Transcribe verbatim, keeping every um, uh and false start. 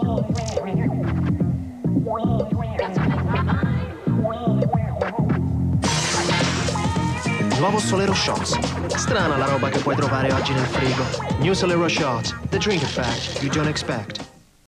Nuovo Solero Shots. Strana la roba che puoi trovare oggi nel frigo. New Solero Shots. The drink effect you don't expect.